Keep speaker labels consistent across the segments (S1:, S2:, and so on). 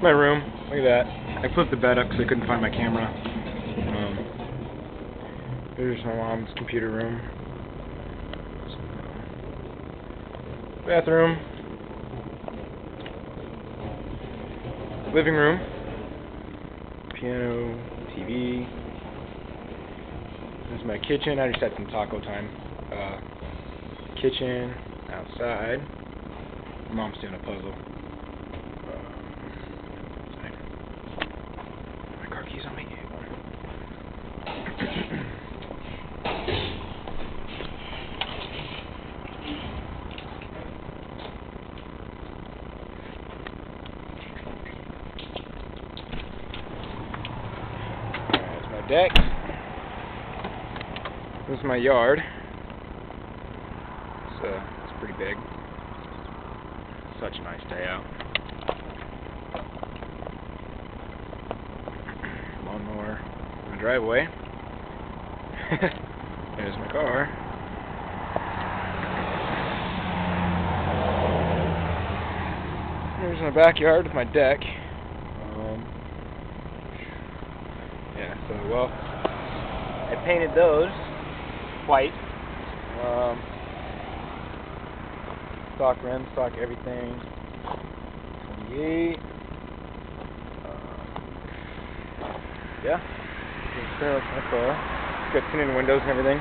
S1: my room. Look at that. I flipped the bed up because I couldn't find my camera. There's my mom's computer room. Bathroom. Living room. Piano. TV. This is my kitchen. I just had some taco time. Kitchen. Outside. Mom's doing a puzzle. My car keys on me. There's my deck. This is my yard. It's pretty big. Such a nice day out. Lawnmower. My driveway. There's my car. Here's my backyard with my deck. Yeah, so well, I painted those white. Stock rims, stock everything. 28. Yeah. That's pretty much my car. Got tinted windows and everything.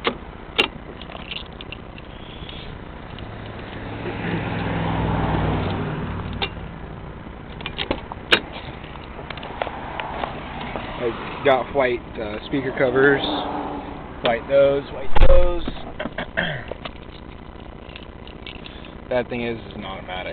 S1: I got white speaker covers. White those. Bad thing is it's an automatic.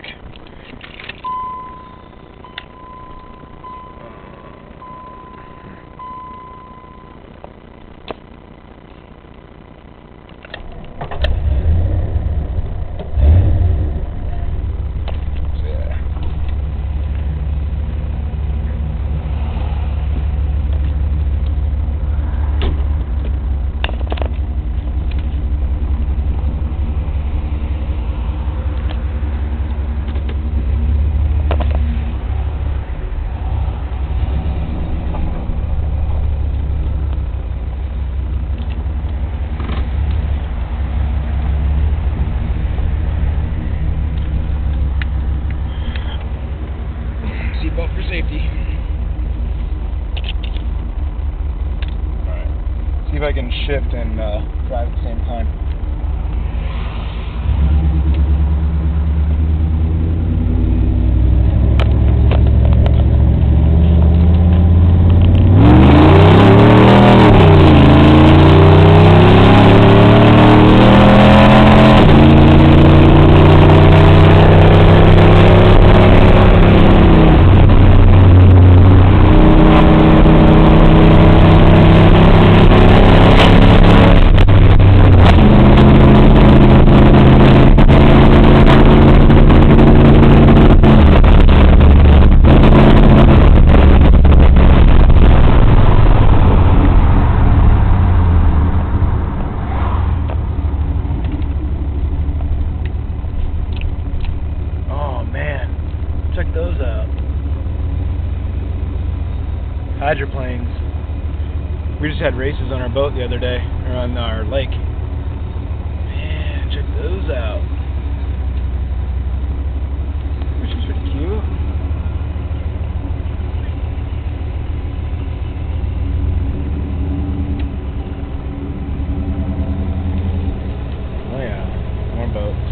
S1: Seatbelt for safety. Alright. See if I can shift and drive at the same time. Check those out. Hydroplanes. We just had races on our boat the other day, or on our lake. Man, check those out. Which is pretty cute. Oh yeah, more boats.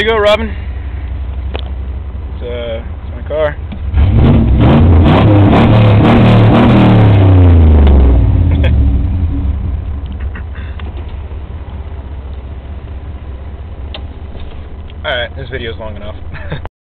S1: go, Robin. It's my car. Alright, this video's long enough.